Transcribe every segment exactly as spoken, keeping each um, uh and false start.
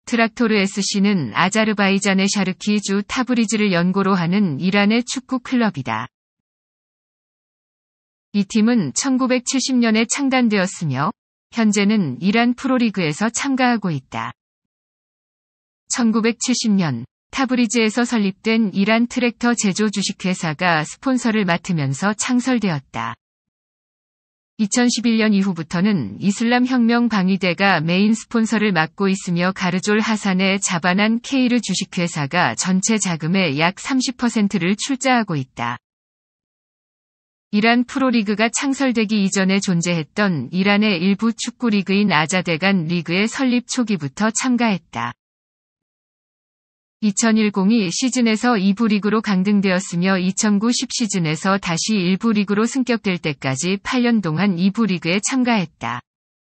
트락토르 에스씨는 아자르바이잔의 샤르키 주 타브리즈를 연고로 하는 이란의 축구 클럽이다. 이 팀은 천구백칠십 년에 창단되었으며 현재는 이란 프로리그에서 참가하고 있다. 천구백칠십 년 타브리즈에서 설립된 이란 트랙터 제조 주식회사가 스폰서를 맡으면서 창설되었다. 이천십일 년 이후부터는 이슬람 혁명 방위대가 메인 스폰서를 맡고 있으며 가르졸 하산의 자바난 케이르 주식회사가 전체 자금의 약 삼십 퍼센트를 출자하고 있다. 이란 프로리그가 창설되기 이전에 존재했던 이란의 일부 축구 리그인 아자데간 리그의 설립 초기부터 참가했다. 이천십 시즌에서 이 부 리그로 강등되었으며 이천구 십 시즌에서 다시 일 부 리그로 승격될 때까지 팔 년 동안 이 부 리그에 참가했다.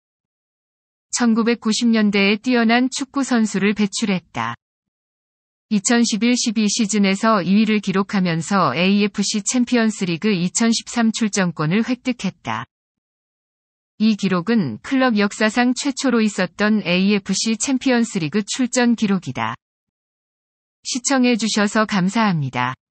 천구백구십 년대에 뛰어난 축구 선수를 배출했다. 이천십일 십이 시즌에서 이 위를 기록하면서 에이에프씨 챔피언스리그 이천십삼 출전권을 획득했다. 이 기록은 클럽 역사상 최초로 있었던 에이에프씨 챔피언스리그 출전 기록이다. 시청해주셔서 감사합니다.